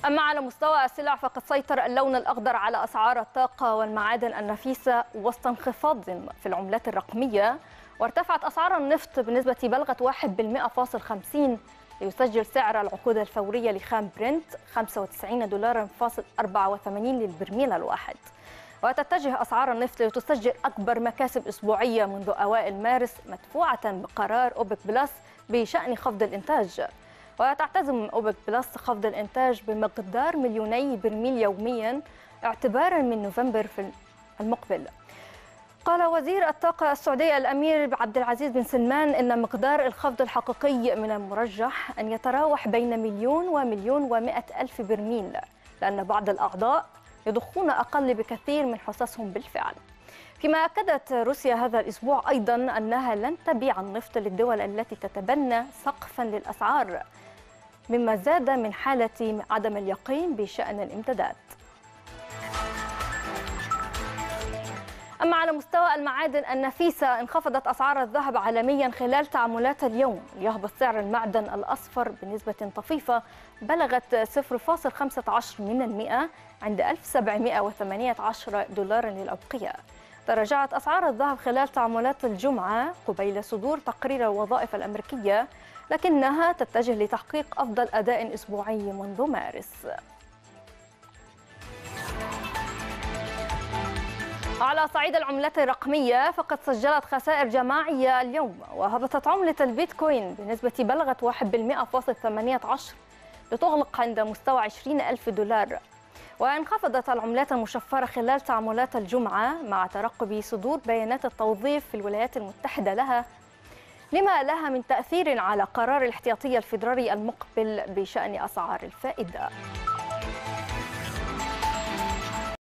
أما على مستوى السلع فقد سيطر اللون الأخضر على أسعار الطاقة والمعادن النفيسة وسط انخفاض في العملات الرقمية، وارتفعت أسعار النفط بنسبة بلغت 1.50 ليسجل سعر العقود الفورية لخام برنت 95 دولار فاصل 84 للبرميل الواحد. وتتجه أسعار النفط لتسجل أكبر مكاسب أسبوعية منذ أوائل مارس مدفوعة بقرار أوبك بلس بشأن خفض الإنتاج. وتعتزم أوبك بلس خفض الإنتاج بمقدار 2 برميل يوميا اعتبارا من نوفمبر في المقبل. قال وزير الطاقة السعودي الأمير عبد العزيز بن سلمان إن مقدار الخفض الحقيقي من المرجح أن يتراوح بين 1,000,000 و1,100,000 ألف برميل، لأن بعض الأعضاء يضخون أقل بكثير من حصصهم بالفعل. فيما أكدت روسيا هذا الأسبوع أيضا أنها لن تبيع النفط للدول التي تتبنى سقفا للأسعار، مما زاد من حالة عدم اليقين بشأن الامدادات. أما على مستوى المعادن النفيسة انخفضت أسعار الذهب عالميا خلال تعاملات اليوم، ليهبط سعر المعدن الأصفر بنسبة طفيفة بلغت 0.15% عند 1,718 دولار للأوقية. تراجعت أسعار الذهب خلال تعاملات الجمعة قبيل صدور تقرير الوظائف الأمريكية، لكنها تتجه لتحقيق أفضل أداء أسبوعي منذ مارس. على صعيد العملات الرقمية فقد سجلت خسائر جماعية اليوم، وهبطت عملة البيتكوين بنسبة بلغت 1.18 لتغلق عند مستوى 20,000 دولار. وانخفضت العملات المشفرة خلال تعاملات الجمعة مع ترقب صدور بيانات التوظيف في الولايات المتحدة لما لها من تأثير على قرار الاحتياطي الفيدرالي المقبل بشأن أسعار الفائدة.